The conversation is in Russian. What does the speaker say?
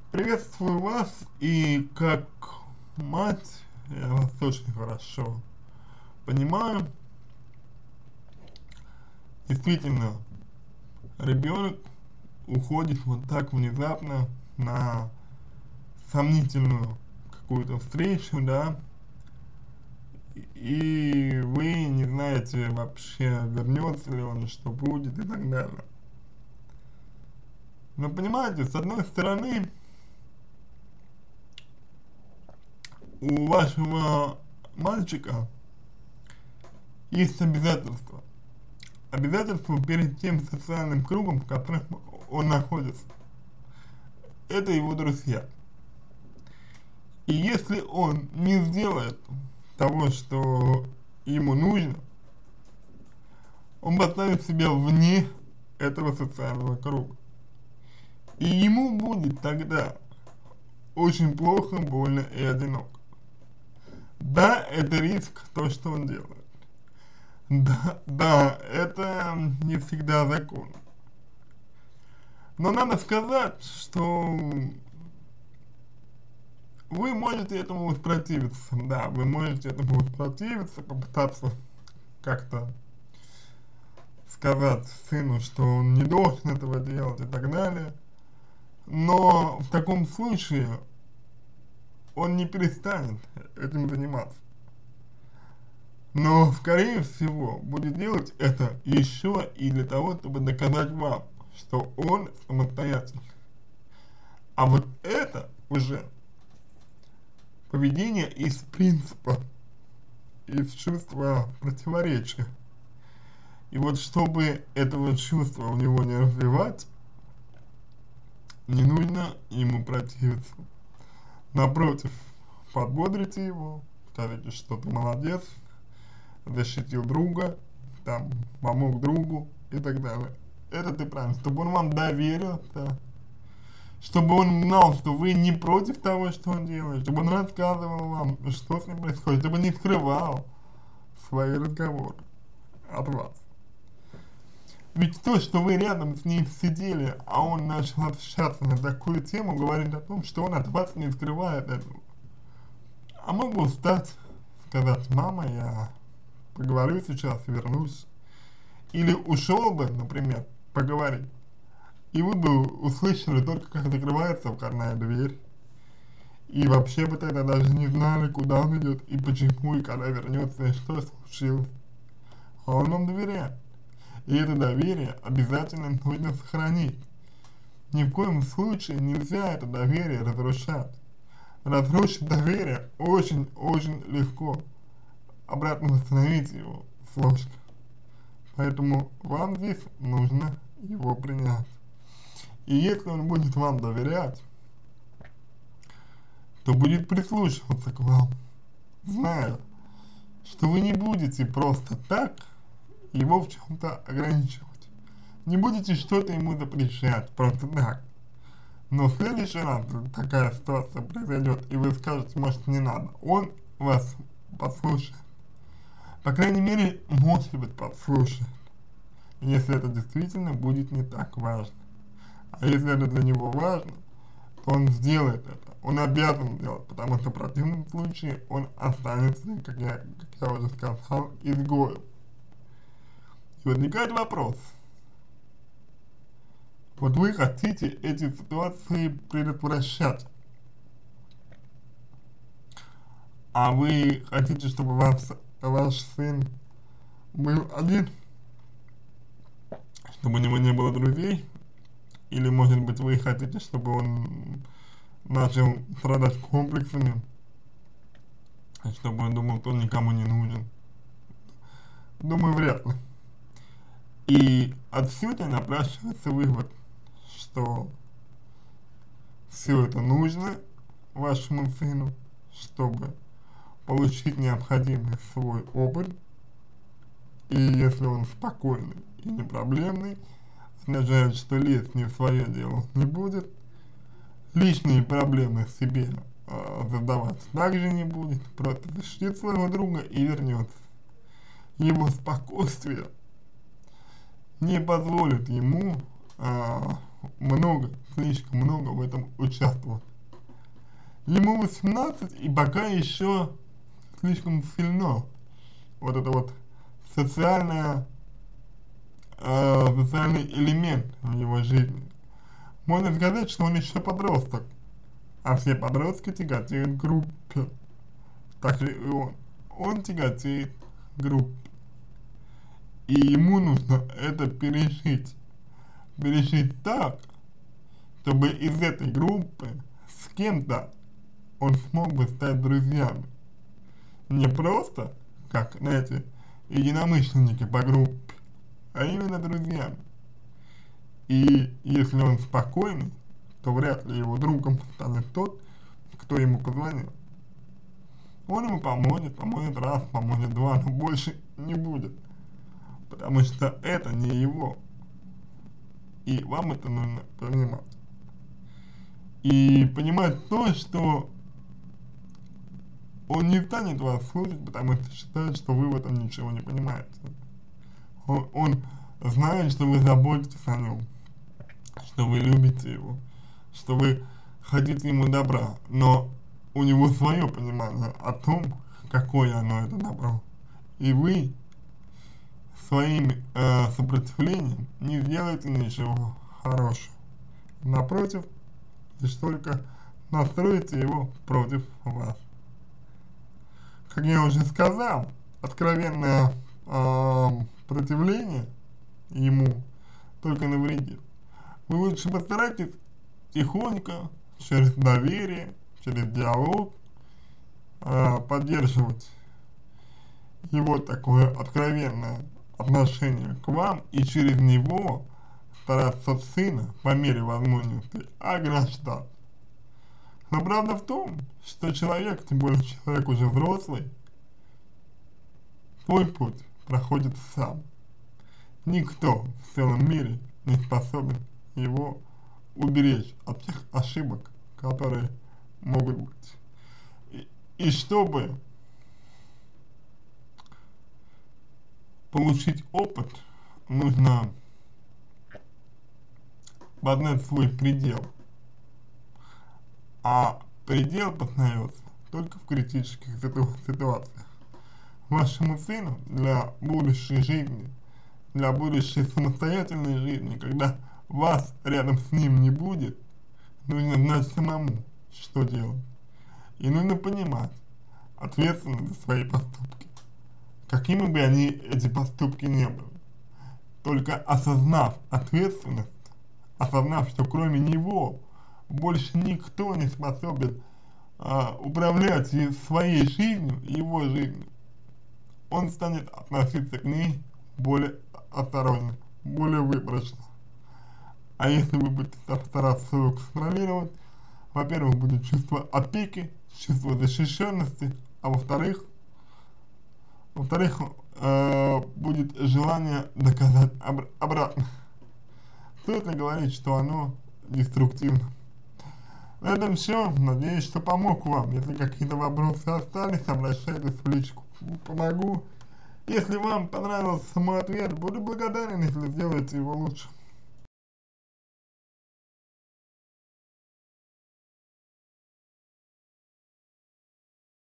Приветствую вас, и как мать я вас очень хорошо понимаю. Действительно, ребенок уходит вот так внезапно на сомнительную какую-то встречу, да, и вы не знаете вообще, вернется ли он, что будет и так далее. Но понимаете, с одной стороны, у вашего мальчика есть обязательства. Обязательства перед тем социальным кругом, в котором он находится. Это его друзья. И если он не сделает того, что ему нужно, он поставит себя вне этого социального круга. И ему будет тогда очень плохо, больно и одиноко. Да, это риск, то, что он делает. Да, это не всегда законно. Но надо сказать, что вы можете этому воспротивиться, да, вы можете этому воспротивиться, попытаться как-то сказать сыну, что он не должен этого делать и так далее. Но в таком случае он не перестанет этим заниматься. Но, скорее всего, будет делать это еще и для того, чтобы доказать вам, что он самостоятельный. А вот это уже поведение из принципа, из чувства противоречия. И вот чтобы этого чувства у него не развивать, не нужно ему противиться. Напротив, подбодрите его, скажите, что ты молодец, защитил друга, там, помог другу и так далее. Это ты правильно, чтобы он вам доверился, чтобы он знал, что вы не против того, что он делает, чтобы он рассказывал вам, что с ним происходит, чтобы не скрывал свои разговоры от вас. Ведь то, что вы рядом с ним сидели, а он начал общаться на такую тему, говорит о том, что он от вас не скрывает этого. А мог бы встать, сказать: мама, я поговорю сейчас, вернусь. Или ушел бы, например, поговорить, и вы бы услышали только, как закрывается входная дверь. И вообще бы тогда даже не знали, куда он идет, и почему, и когда вернется, и что случилось. А он вам доверяет. И это доверие обязательно нужно сохранить. Ни в коем случае нельзя это доверие разрушать. Разрушить доверие очень-очень легко. Обратно восстановить его сложно. Поэтому вам здесь нужно его принять. И если он будет вам доверять, то будет прислушиваться к вам, зная, что вы не будете просто так его в чем-то ограничивать. Не будете что-то ему запрещать просто так. Но в следующий раз такая ситуация произойдет, и вы скажете: может, не надо. Он вас послушает. По крайней мере, может быть, послушает. Если это действительно будет не так важно. А если это для него важно, то он сделает это. Он обязан делать, потому что в противном случае он останется, как я уже сказал, изгоем. И возникает вопрос. Вот вы хотите эти ситуации предотвращать. А вы хотите, чтобы ваш сын был один? Чтобы у него не было друзей? Или, может быть, вы хотите, чтобы он начал страдать комплексами, чтобы он думал, что он никому не нужен? Думаю, вряд ли. И отсюда напрашивается вывод, что все это нужно вашему сыну, чтобы получить необходимый свой опыт. И если он спокойный и не проблемный, означает, что лезть не в свое дело не будет, личные проблемы себе задавать также не будет, просто защитит своего друга и вернется. Его спокойствие не позволит ему много, слишком много в этом участвовал. Ему 18, и пока еще слишком сильно вот это вот социальное, социальный элемент в его жизни. Можно сказать, что он еще подросток, а все подростки тяготеют к группе. Так же и он тяготеет к группе. И ему нужно это пережить так, чтобы из этой группы с кем-то он смог бы стать друзьями. Не просто, как, знаете, единомышленники по группе, а именно друзьями. И если он спокойный, то вряд ли его другом станет тот, кто ему позвонил. Он ему поможет раз, поможет два, но больше не будет. Потому что это не его. И вам это нужно понимать. И понимать то, что он не станет вас слушать, потому что считает, что вы в этом ничего не понимаете. Он знает, что вы заботитесь о нем, что вы любите его, что вы хотите ему добра, но у него свое понимание о том, какое оно это добро. И вы своим сопротивлением не сделаете ничего хорошего. Напротив, лишь только настроите его против вас. Как я уже сказал, откровенное сопротивление ему только навредит. Вы лучше постарайтесь тихонько, через доверие, через диалог поддерживать его такое откровенное отношение к вам и через него стараться сына по мере возможности ограждать. Но правда в том, что человек, тем более человек уже взрослый, свой путь проходит сам. Никто в целом мире не способен его уберечь от тех ошибок, которые могут быть. И чтобы получить опыт, нужно познать свой предел. А предел познается только в критических ситуациях. Вашему сыну для будущей жизни, для будущей самостоятельной жизни, когда вас рядом с ним не будет, нужно знать самому, что делать. И нужно понимать ответственность за свои поступки, какими бы они эти поступки ни были. Только осознав ответственность, осознав, что кроме него больше никто не способен управлять своей жизнью, его жизнью, он станет относиться к ней более осторожно, более выборочно. А если вы будете стараться его контролировать, во-первых, будет чувство опеки, чувство защищенности, а во-вторых, будет желание доказать обратно. Стоит ли говорить, что оно деструктивно? На этом все. Надеюсь, что помог вам. Если какие-то вопросы остались, обращайтесь в личку. Помогу. Если вам понравился мой ответ, буду благодарен, если сделаете его лучше.